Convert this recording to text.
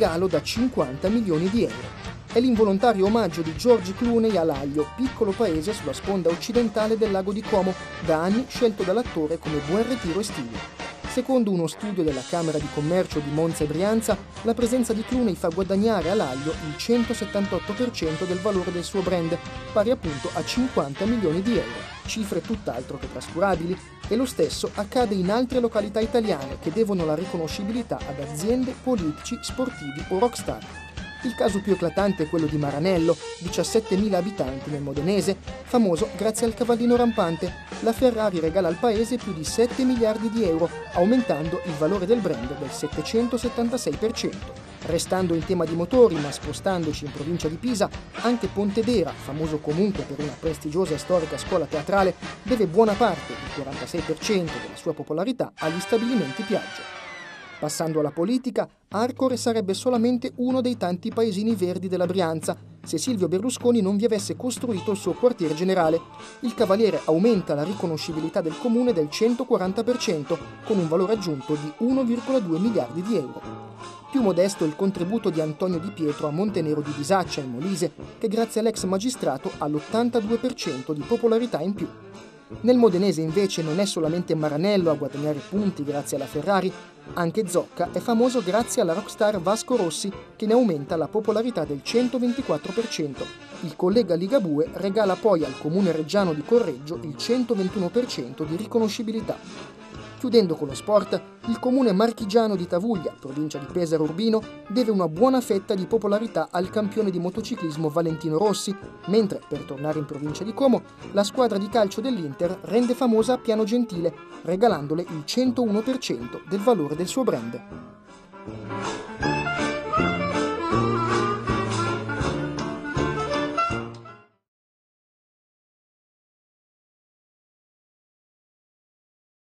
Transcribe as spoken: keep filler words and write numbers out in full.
regalo da cinquanta milioni di euro. È l'involontario omaggio di George Clooney a Laglio, piccolo paese sulla sponda occidentale del lago di Como, da anni scelto dall'attore come buon ritiro estivo. Secondo uno studio della Camera di Commercio di Monza e Brianza, la presenza di Clooney fa guadagnare a Laglio il centosettantotto per cento del valore del suo brand, pari appunto a cinquanta milioni di euro, cifre tutt'altro che trascurabili, e lo stesso accade in altre località italiane che devono la riconoscibilità ad aziende, politici, sportivi o rockstar. Il caso più eclatante è quello di Maranello, diciassettemila abitanti nel Modenese, famoso grazie al cavallino rampante. La Ferrari regala al paese più di sette miliardi di euro, aumentando il valore del brand del settecentosettantasei per cento. Restando in tema di motori, ma spostandoci in provincia di Pisa, anche Pontedera, famoso comunque per una prestigiosa e storica scuola teatrale, deve buona parte, il quarantasei per cento della sua popolarità, agli stabilimenti Piaggio. Passando alla politica, Arcore sarebbe solamente uno dei tanti paesini verdi della Brianza se Silvio Berlusconi non vi avesse costruito il suo quartier generale. Il Cavaliere aumenta la riconoscibilità del comune del centoquaranta per cento, con un valore aggiunto di uno virgola due miliardi di euro. Più modesto il contributo di Antonio Di Pietro a Montenero di Bisaccia, in Molise, che grazie all'ex magistrato ha l'ottantadue per cento di popolarità in più. Nel Modenese invece non è solamente Maranello a guadagnare punti grazie alla Ferrari, anche Zocca è famoso grazie alla rockstar Vasco Rossi, che ne aumenta la popolarità del centoventiquattro per cento. Il collega Ligabue regala poi al comune reggiano di Correggio il centoventuno per cento di riconoscibilità. Chiudendo con lo sport, il comune marchigiano di Tavuglia, provincia di Pesaro Urbino, deve una buona fetta di popolarità al campione di motociclismo Valentino Rossi, mentre, per tornare in provincia di Como, la squadra di calcio dell'Inter rende famosa Piano Gentile, regalandole il centouno per cento del valore del suo brand.